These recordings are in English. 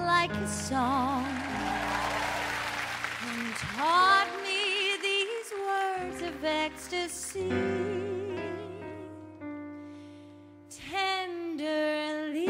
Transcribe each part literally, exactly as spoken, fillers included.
like a song and taught me these words of ecstasy. Tenderly,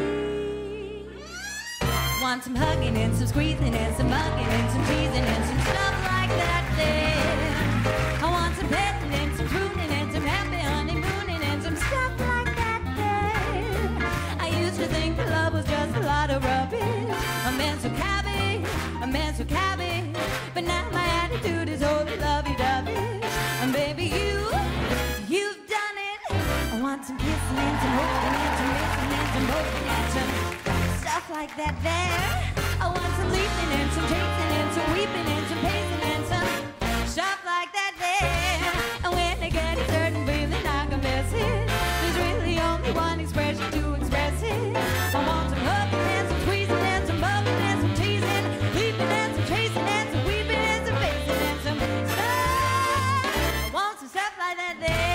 want some hugging and some squeezing and some mugging and some teasing and some stuff like that there. I want some petting and some pruning and some happy honeymooning and some stuff like that there. I used to think that love was just a lot of rubbish, a man so cabby, a man so cabby, but now my attitude is wholly lovey-dovey. And baby, you, you've done it. I want some kissing and some hoping and some missing and some hoping and some stuff like that there. I want some leaping and some chasing and some weeping and some pacing and some stuff like that there. And when I get a certain feeling I can miss it, there's really only one expression to express it. I want some hugging and some squeezing and some bugging and some teasing, leaping and some chasing and some weeping and some pacing and some stuff. I want some stuff like that there.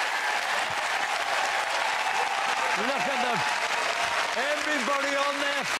Look at them. Everybody on there.